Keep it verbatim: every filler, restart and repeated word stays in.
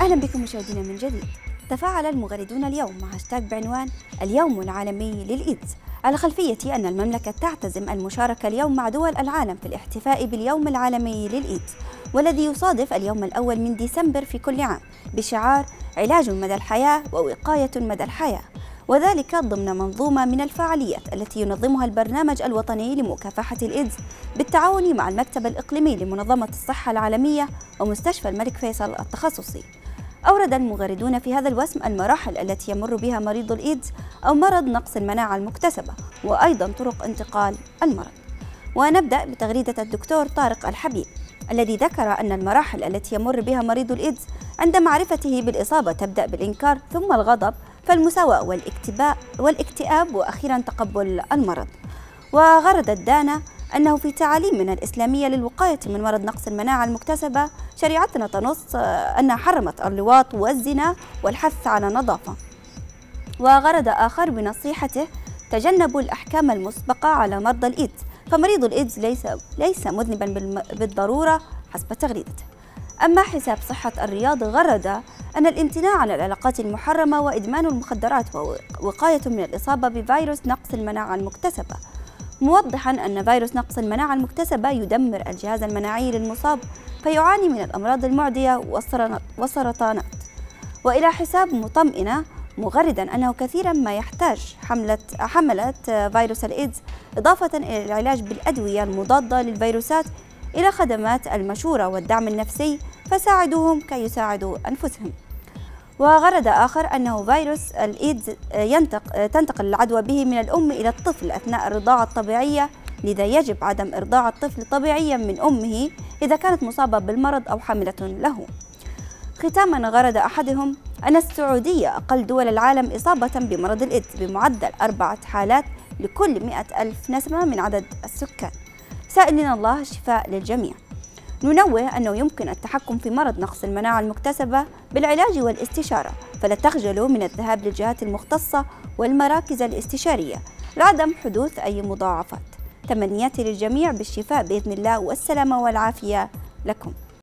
أهلا بكم مشاهدينا من جديد. تفاعل المغردون اليوم مع هاشتاج بعنوان اليوم العالمي للإيدز، على خلفية أن المملكة تعتزم المشاركة اليوم مع دول العالم في الاحتفاء باليوم العالمي للإيدز، والذي يصادف اليوم الأول من ديسمبر في كل عام بشعار علاج مدى الحياة ووقاية مدى الحياة، وذلك ضمن منظومة من الفعاليات التي ينظمها البرنامج الوطني لمكافحة الإيدز بالتعاون مع المكتب الإقليمي لمنظمة الصحة العالمية ومستشفى الملك فيصل التخصصي. أورد المغردون في هذا الوسم المراحل التي يمر بها مريض الإيدز أو مرض نقص المناعة المكتسبة، وأيضا طرق انتقال المرض. ونبدأ بتغريدة الدكتور طارق الحبيب الذي ذكر أن المراحل التي يمر بها مريض الإيدز عند معرفته بالإصابة تبدأ بالإنكار ثم الغضب فالمساواة والاكتئاب وأخيرا تقبل المرض. وغردت دانا أنه في تعاليمنا الإسلامية للوقاية من مرض نقص المناعة المكتسبة شريعتنا تنص أنها حرمت اللواط والزنا والحث على النظافة. وغرد آخر بنصيحته تجنبوا الأحكام المسبقة على مرضى الإيدز، فمريض الإيدز ليس ليس مذنبا بالضرورة حسب تغريدته. أما حساب صحة الرياض غرد أن الامتناع عن العلاقات المحرمة وإدمان المخدرات ووقاية من الإصابة بفيروس نقص المناعة المكتسبة، موضحا أن فيروس نقص المناعة المكتسبة يدمر الجهاز المناعي للمصاب فيعاني من الأمراض المعدية والسرطانات. وإلى حساب مطمئنة مغردا أنه كثيرا ما يحتاج حملة حملة فيروس الإيدز إضافة إلى العلاج بالأدوية المضادة للفيروسات إلى خدمات المشورة والدعم النفسي فساعدوهم كي يساعدوا أنفسهم. وغرد آخر أنه فيروس الإيدز ينتق... تنتقل العدوى به من الأم إلى الطفل أثناء الرضاعة الطبيعية، لذا يجب عدم إرضاع الطفل طبيعيا من أمه إذا كانت مصابة بالمرض أو حاملة له. ختاما غرد أحدهم أن السعودية أقل دول العالم إصابة بمرض الإيدز بمعدل أربعة حالات لكل مئة ألف نسمة من عدد السكان، سائلين الله الشفاء للجميع. ننوه أنه يمكن التحكم في مرض نقص المناعة المكتسبة بالعلاج والاستشارة، فلا تخجلوا من الذهاب للجهات المختصة والمراكز الاستشارية لعدم حدوث أي مضاعفات. تمنياتي للجميع بالشفاء بإذن الله والسلامة والعافية لكم.